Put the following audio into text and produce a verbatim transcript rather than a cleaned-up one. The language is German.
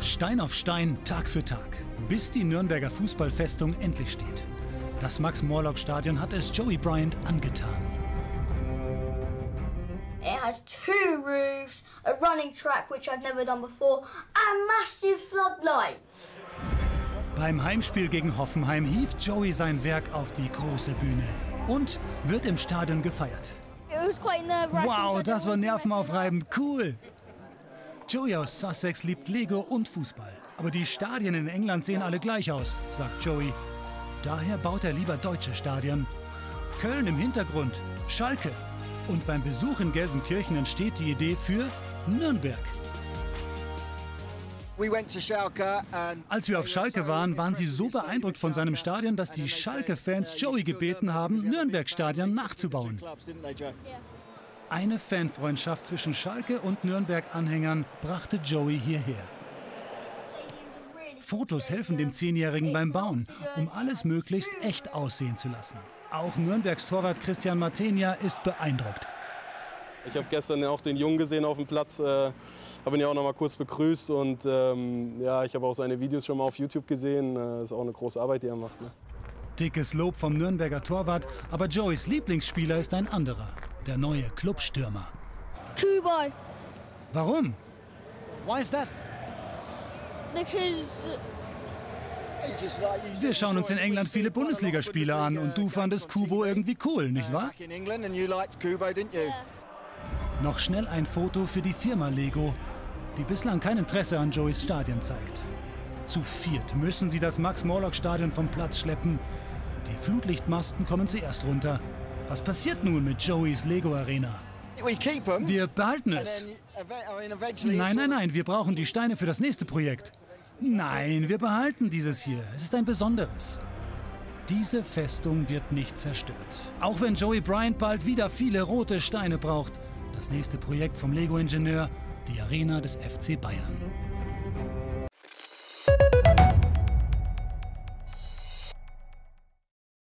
Stein auf Stein, Tag für Tag, bis die Nürnberger Fußballfestung endlich steht. Das Max-Morlock-Stadion hat es Joey Bryant angetan. It has two roofs, a running track which I've never done before, and massive floodlights. Beim Heimspiel gegen Hoffenheim hieft Joey sein Werk auf die große Bühne und wird im Stadion gefeiert. Wow, das war nervenaufreibend, cool! Joey aus Sussex liebt Lego und Fußball. Aber die Stadien in England sehen alle gleich aus, sagt Joey. Daher baut er lieber deutsche Stadien. Köln im Hintergrund, Schalke. Und beim Besuch in Gelsenkirchen entsteht die Idee für Nürnberg. Als wir auf Schalke waren, waren sie so beeindruckt von seinem Stadion, dass die Schalke-Fans Joey gebeten haben, Nürnberg-Stadion nachzubauen. Eine Fanfreundschaft zwischen Schalke und Nürnberg-Anhängern brachte Joey hierher. Fotos helfen dem Zehnjährigen beim Bauen, um alles möglichst echt aussehen zu lassen. Auch Nürnbergs Torwart Christian Martenia ist beeindruckt. Ich habe gestern auch den Jungen gesehen auf dem Platz, äh, habe ihn ja auch noch mal kurz begrüßt und ähm, ja, ich habe auch seine Videos schon mal auf YouTube gesehen. Das äh, ist auch eine große Arbeit, die er macht. Ne? Dickes Lob vom Nürnberger Torwart, aber Joeys Lieblingsspieler ist ein anderer, der neue Clubstürmer. Kubo. Warum? Why is that? Because Wir schauen uns in England viele Bundesligaspiele an und du fandest Kubo irgendwie cool, nicht wahr? Noch schnell ein Foto für die Firma Lego, die bislang kein Interesse an Joeys Stadion zeigt. Zu viert müssen sie das Max-Morlock-Stadion vom Platz schleppen. Die Flutlichtmasten kommen zuerst runter. Was passiert nun mit Joeys Lego-Arena? Wir behalten es. Nein, nein, nein, wir brauchen die Steine für das nächste Projekt. Nein, wir behalten dieses hier. Es ist ein besonderes. Diese Festung wird nicht zerstört. Auch wenn Joey Bryant bald wieder viele rote Steine braucht. Das nächste Projekt vom Lego-Ingenieur, die Arena des F C Bayern.